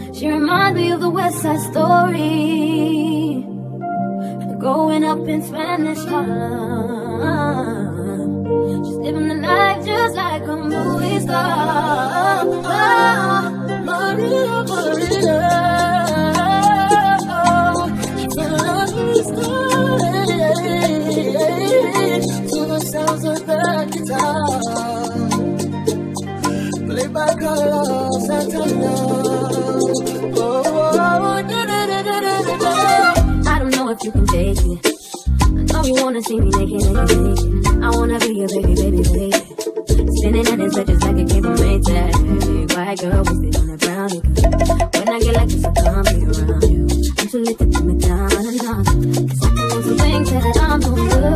She reminds me of the West Side Story, growing up in Spanish Harlem. She's living the life just like a movie star. Maria, Maria, she's a lovely story to the sounds of the guitar, played by Carlos Santana. I don't know if you can take it. I know you wanna see me naked, naked, naked. I wanna be your baby, baby, baby. Spinning at his edges like a came from Maytag. White girl, we sit on that brown nigga. When I get like this, I can't be around you. I'm too lit to put me down and down. Cause I can do some things that I'm gonna do.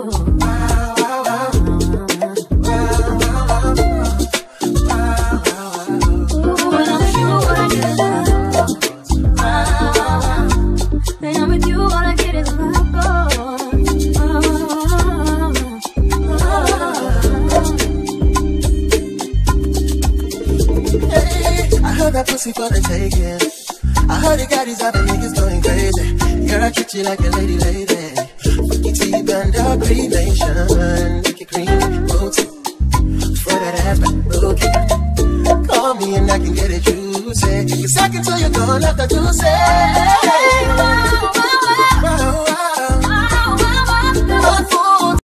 That pussy for the taking. I heard it got these other niggas going crazy. Girl, I treat you like a lady, lady. Fuck your teeth and your cremation. Make it creamy, rooty. For that ass back, rookie. Call me and I can get it juicy. Take a second till you're gone, let the juicy.